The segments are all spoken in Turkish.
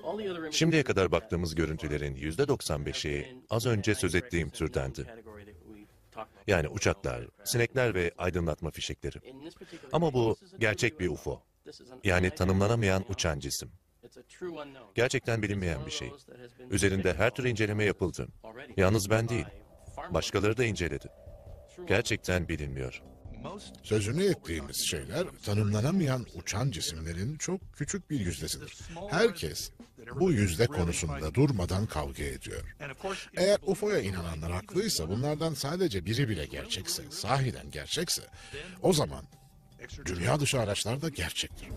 Şimdiye kadar baktığımız görüntülerin %95'i az önce söz ettiğim türdendi. Yani uçaklar, sinekler ve aydınlatma fişekleri. Ama bu gerçek bir UFO. Yani tanımlanamayan uçan cisim. Gerçekten bilinmeyen bir şey. Üzerinde her tür inceleme yapıldı. Yalnız ben değil, başkaları da inceledi. Gerçekten bilinmiyor. Sözünü ettiğimiz şeyler tanımlanamayan uçan cisimlerin çok küçük bir yüzdesidir. Herkes bu yüzde konusunda durmadan kavga ediyor. Eğer UFO'ya inananlar haklıysa, bunlardan sadece biri bile gerçekse, sahiden gerçekse, o zaman dünya dışı araçlar da gerçektir.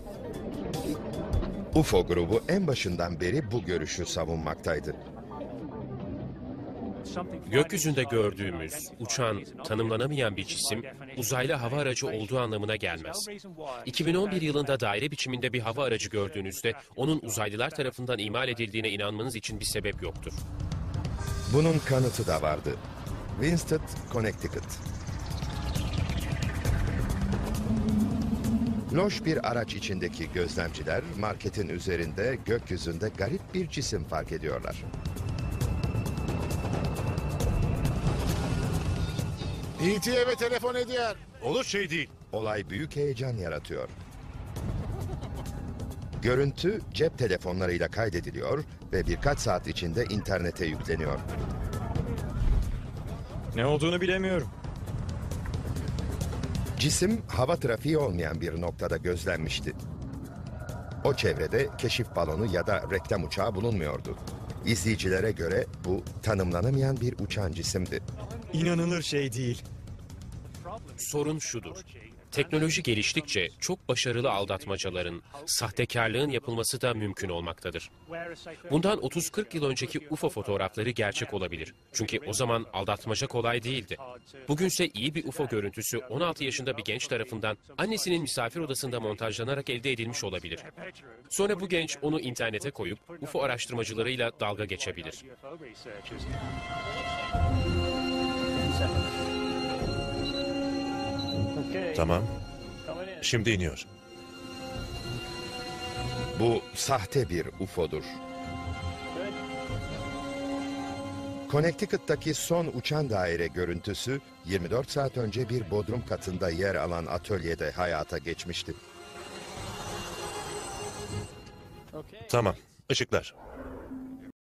UFO grubu en başından beri bu görüşü savunmaktaydı. Gökyüzünde gördüğümüz, uçan, tanımlanamayan bir cisim, uzaylı hava aracı olduğu anlamına gelmez. 2011 yılında daire biçiminde bir hava aracı gördüğünüzde, onun uzaylılar tarafından imal edildiğine inanmanız için bir sebep yoktur. Bunun kanıtı da vardı. Winston, Connecticut. Loş bir araç içindeki gözlemciler, marketin üzerinde gökyüzünde garip bir cisim fark ediyorlar. E.T. eve telefon ediyor. Olur şey değil. Olay büyük heyecan yaratıyor. Görüntü cep telefonlarıyla kaydediliyor ve birkaç saat içinde internete yükleniyor. Ne olduğunu bilemiyorum. Cisim hava trafiği olmayan bir noktada gözlenmişti. O çevrede keşif balonu ya da reklam uçağı bulunmuyordu. İzleyicilere göre bu tanımlanamayan bir uçan cisimdi. İnanılır şey değil. Sorun şudur. Teknoloji geliştikçe çok başarılı aldatmacaların, sahtekarlığın yapılması da mümkün olmaktadır. Bundan 30-40 yıl önceki UFO fotoğrafları gerçek olabilir. Çünkü o zaman aldatmaca kolay değildi. Bugünse iyi bir UFO görüntüsü 16 yaşında bir genç tarafından annesinin misafir odasında montajlanarak elde edilmiş olabilir. Sonra bu genç onu internete koyup UFO araştırmacılarıyla dalga geçebilir. Tamam. Şimdi iniyor. Bu sahte bir UFO'dur. Connecticut'taki son uçan daire görüntüsü 24 saat önce bir bodrum katında yer alan atölyede hayata geçmişti. Tamam. Işıklar.